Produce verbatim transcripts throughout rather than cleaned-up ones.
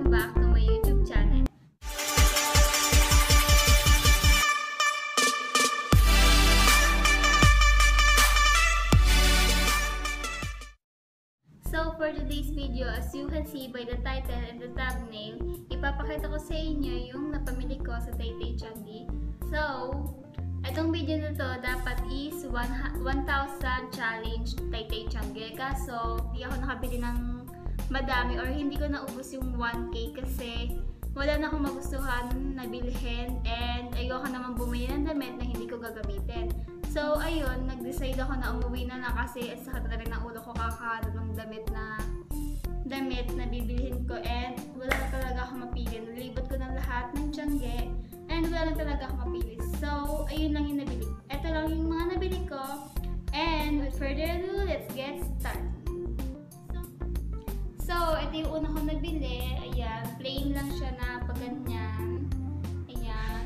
welcome back to my YouTube channel. So for today's video, as you can see by the title and the thumbnail, ipapakita ko sa inyo yung napamili ko sa Taytay Tiangge. So, itong video na to dapat is one thousand challenge Taytay Tiangge. Kaso, di ako nakabili ng madami or hindi ko naubos yung one K kasi wala na akong magustuhan na bilhin and ayoko naman bumili ng damit na hindi ko gagamitin. So, ayun, nag-decide ako na umuwi na na kasi at saka talaga ng ulo ko kakahanap ng damit na damit na bibilhin ko and wala na talaga ako mapili. Nalibot ko ng lahat ng Tiangge and wala na talaga ako mapili. So, ayun lang yung nabili. Ito lang yung mga nabili ko and with further ado, let's get started. So, ito yung una kong nabili. Ayan, plain lang siya na pag ganyan. Ayan.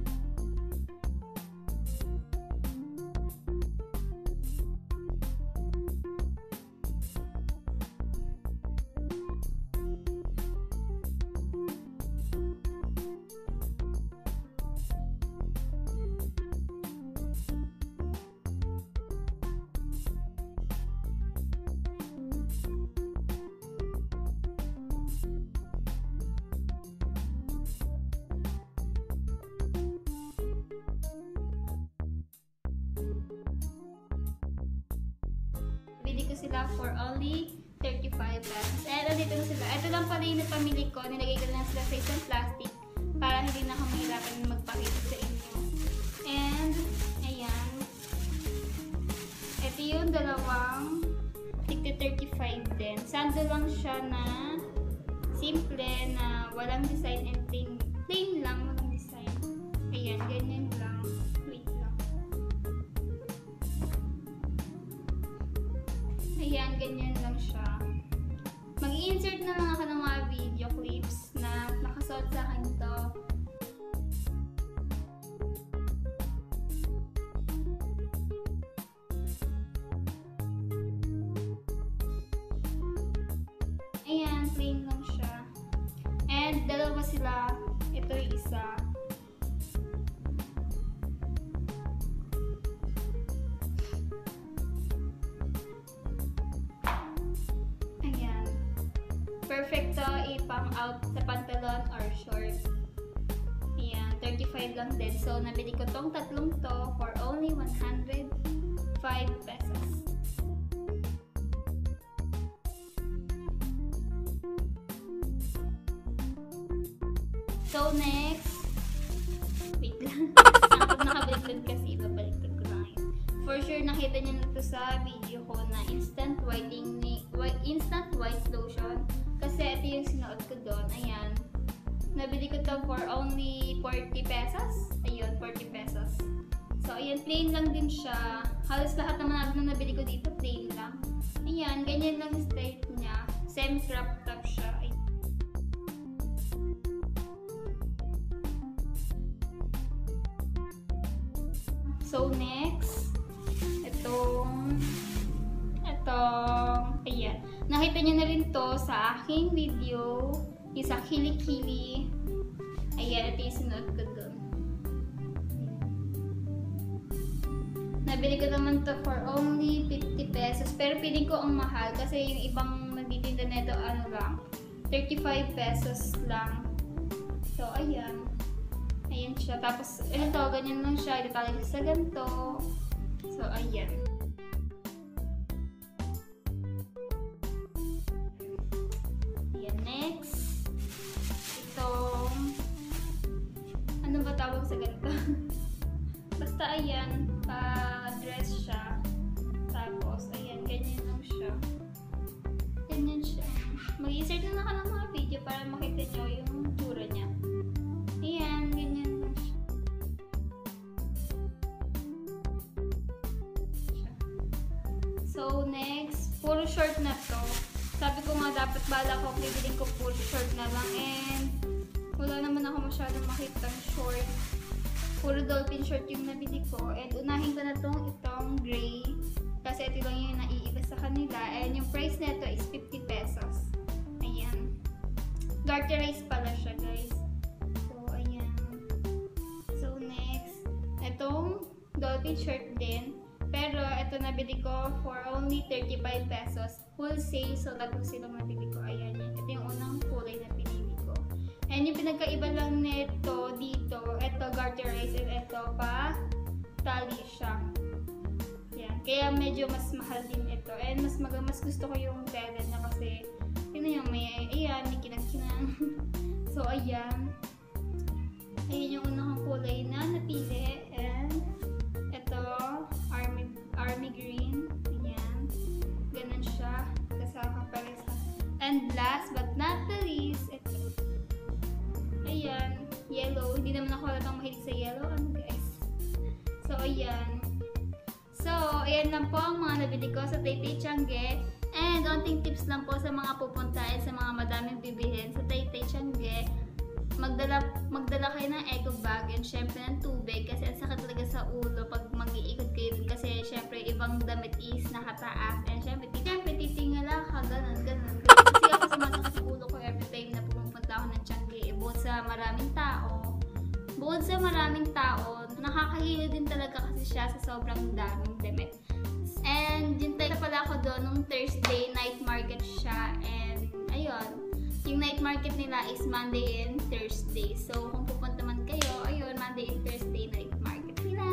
Bili ko sila for only thirty-five pesos. And dito na sila. Ito lang pala yung napamili ko. Nilagay ko lang sila sa isang plastic para hindi na ako mahirapan magpakita sa inyo. And, ayan. Ito yung dalawang tigti thirty-five din. Sando lang siya na simple na walang design and plain. Plain lang, walang design. Ayan, ganyan lang. Wait lang. Ayan, ganyan lang siya. Mag-i-insert na lang ako ng mga video clips na nakasuot sa akin ito. Ayan, plain lang siya. And dalawa sila. Ito yung isa. Perfect to ipang out sa pantalon or short. Ayan, thirty-five lang din. So, nabili ko tong tatlong to for only one hundred five pesos. So, next. Wait lang. Ako nakabaliktad kasi ibabaliktad ko lang yun. For sure, nakita niyo na ito sa video ko na instant whitening, instant white lotion. Kasi ito yung sinuot ko doon. Ayan. Nabili ko to for only forty pesos. Ayun, forty pesos. So, ayan, plain lang din siya. Halos lahat naman na nabili ko dito, plain lang. Ayan, ganyan lang yung style niya. Semi-crop top siya. Ayan. So, next. Itong Itong ayan. Nakita niyo na rin to sa aking video, yung sa Kilikili. Ayan, ito yung sinuot ko dun. Nabili ko naman to for only fifty pesos. Pero piling ko ang mahal kasi yung ibang nagtitinda nito ano lang, thirty-five pesos lang. So, ayan. Ayan siya. Tapos, ito, ganyan lang siya. Detalye sa ganito. So, ayan. Next, itong ano ba tawag sa ganito? Basta ayan, pa-dress siya. Tapos, ayan, ganyan lang siya. Ganyan siya. Mag-insert na lang ka ng mga video para makita nyo yung tsura niya. Ayan, ganyan lang siya. So, next, puro short na to. Sabi ko nga dapat bala ko bibilin ko full short na lang and wala naman ako masyadong makita ng short. Puro dolphin short yung nabili ko and unahin ko na tong itong gray kasi ito lang yung naiiba sa kanila and yung price nito is fifty pesos. Ayan. garterized pala siya, guys. So, ayan. So, next, itong Dolphin shirt din. Pero, ito nabili ko for only thirty-five pesos. Wholesale, so tatlo silang nabili ko. Ayan yan. Ito yung unang kulay na pinili ko. And yung pinagkaiba lang nito dito, ito garterized and ito pa tali siya. Yan. Kaya medyo mas mahal din ito. And mas mag mas gusto ko yung tela niya kasi yun yung may, ayan, may kinang-kinang. So, ayan. Ayan yung unang kulay na napili. And ito, army, army green. Ayan. Ganun siya. Kasama pa rin sa. And last but not the least, ito. Ayan. Yellow. Hindi naman ako halatang mahilig sa yellow. Ano guys? So, ayan. So, ayan lang po ang mga nabili ko sa Taytay Tiangge. And, onting tips lang po sa mga pupuntahin sa mga madaming bibilhin sa Taytay Tiangge. Magdala, magdala kayo ng eco bag and syempre ng tubig kasi ang sakit talaga sa ulo pag mag-iikot kayo dun kasi syempre ibang damit is nakataas and syempre, syempre titingala ka, ganun, ganun, ganun. Kasi ako sumasakit sa ulo ko every time na pumunta ako ng Tiangge. Bukod sa maraming tao, bukod sa maraming tao, nakakahilo din talaga kasi siya sa sobrang daming damit. And yun tayo pala ako doon nung Thursday night market siya and ayun. Yung night market nila is Monday and Thursday. So, kung pupunta man kayo, ayun, Monday and Thursday night market nila.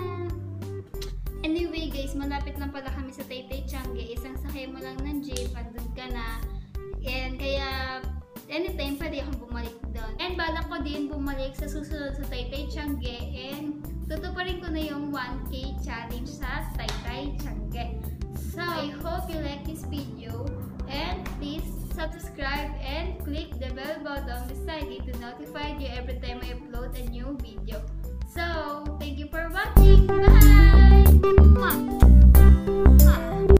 Anyway guys, malapit lang pala kami sa Taytay Tiangge. Isang sakay mo lang ng jeep, andun ka na. And kaya, anytime pwede akong bumalik doon. And balak ko din bumalik sa susunod sa Taytay Tiangge. And tutuparin ko na yung one K challenge sa Taytay Tiangge. So, I hope you like this video. And please subscribe and click the bell button beside it to notify you every time I upload a new video. So, thank you for watching. Bye! Mwah! Mwah!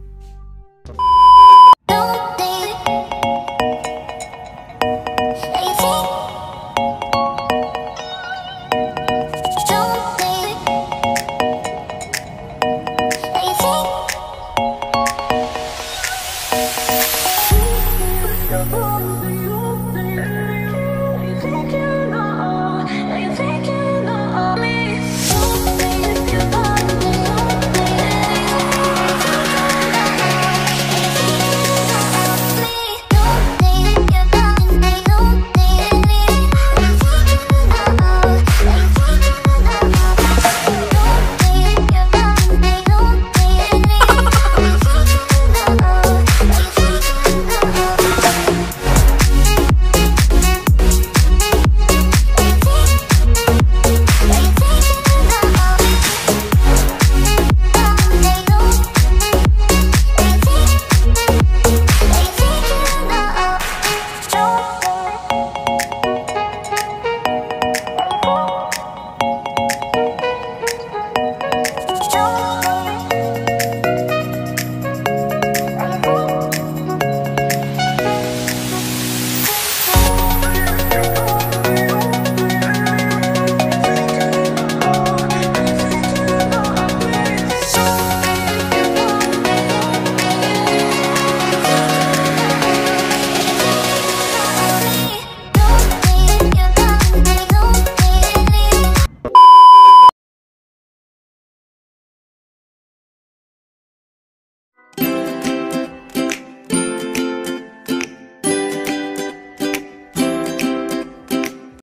Oh,